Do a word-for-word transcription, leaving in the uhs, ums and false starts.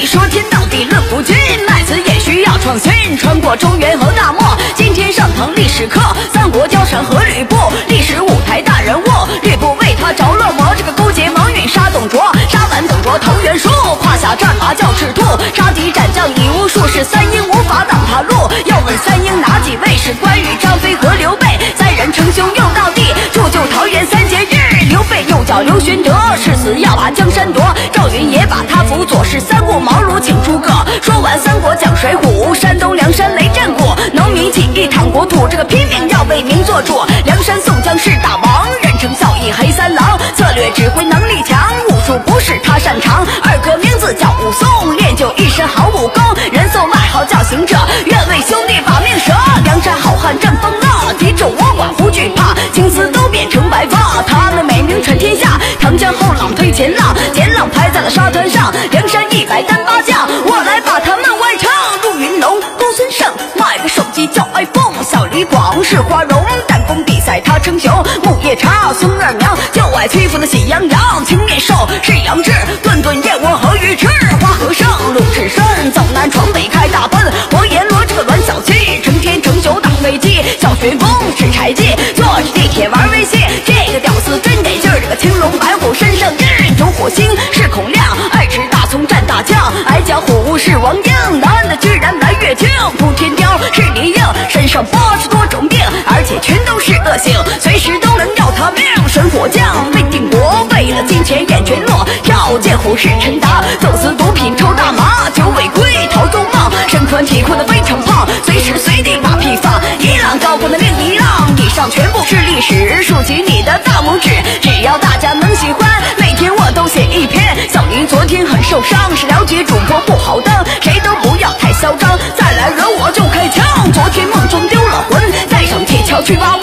你说天到底论不均，麦子也需要创新。穿过中原和大漠，今天上堂历史课，三国交战和吕布，历史舞台大人物。吕布为他着了魔，这个勾结蒙允杀董卓，杀完董卓投袁术，胯下战马叫赤兔，杀敌斩将以无数，是三英无法挡他路。要问三英哪几位？是关羽、张飞和刘备，三人称兄又到地，铸就桃园三结义。刘备又叫刘玄德，誓死要把江山夺。赵云也把他辅佐，是三顾茅庐请诸葛。说完三国讲水浒，山东梁山雷震谷，农民起义淌国土，这个拼命要为民做主。梁山宋江是大王，人称孝义黑三郎，策略指挥能力强，武术不是他擅长。二哥名字叫武松，练就一身好武功，人送外号叫行者，愿为兄弟把命舍。梁山好汉阵风浪，敌众我寡不惧怕，青丝都变成白发，他们美名传天下。长江后浪推前浪，前浪拍在了沙滩上，梁山一百单八将，我来把他们外唱。陆云龙、公孙胜，买个手机叫 iPhone， 小李广是花荣，弹弓比赛他称雄。木叶叉、孙二娘就爱欺负那喜羊羊，青面兽是杨志，顿顿燕窝和鱼翅。花和尚、鲁智深走南闯北开大奔，我阎罗这个栾小七成天成宿打飞机。小旋风是柴进，坐着地铁玩微信，这个屌丝真得劲儿。这个青龙白虎身上印，有火星是孔亮，爱吃大葱蘸大酱，矮脚虎是王英，男的居然来月经。扑天雕是李应，身上八十多种病，而且全都是恶性，随时都能要他命。神火将为定国，为了金钱演全落，跳涧虎是陈达，走私毒品抽大麻，酒违规逃宗梦，身宽体阔的非常胖，随时随地把屁放，一浪高过那另一浪。以上全部是历史，竖起你的大拇指，只要大家能喜欢，每天我都写一篇。小林昨天很受伤，是了解主播不好当，谁都不要太嚣张，再来惹我就开枪。昨天梦中丢了魂，再上铁桥去吧。